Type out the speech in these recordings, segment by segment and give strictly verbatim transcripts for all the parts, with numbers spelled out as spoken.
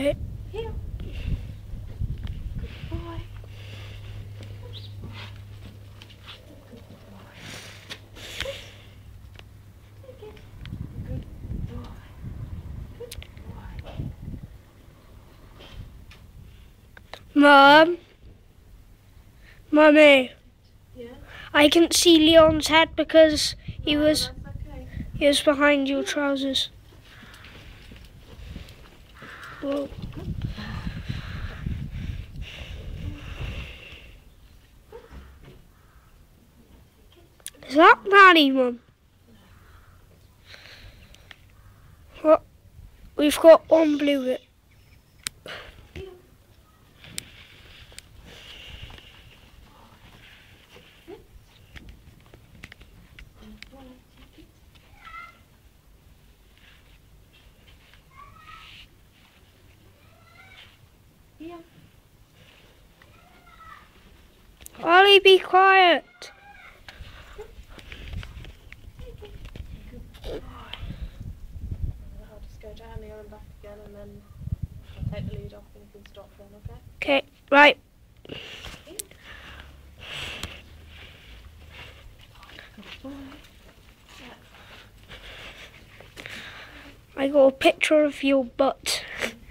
Okay. Heel. Good boy. Good boy. Good boy. Mum? Mummy? Yeah? I couldn't see Leon's head because he No, was that's okay. he was behind your trousers. Whoa. Is that Nanny, Mum? What? We've got one blue. Yeah. Ollie, be quiet. Good boy. I'll just go down here and back again, and then I'll take the lead off and you can stop then, okay? Okay, right. Good boy. I got a picture of your butt.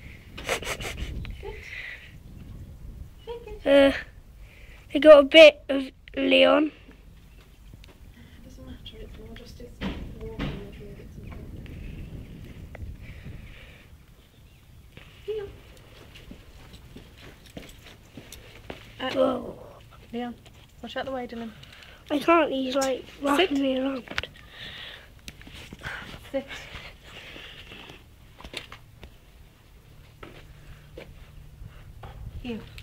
Uh, I got a bit of Leon. It doesn't matter, it's more just his walking that really gets important. Leon. Uh, Whoa. Leon, watch out the way, Dylan. I can't, he's like wrapping me around. Sit. Here.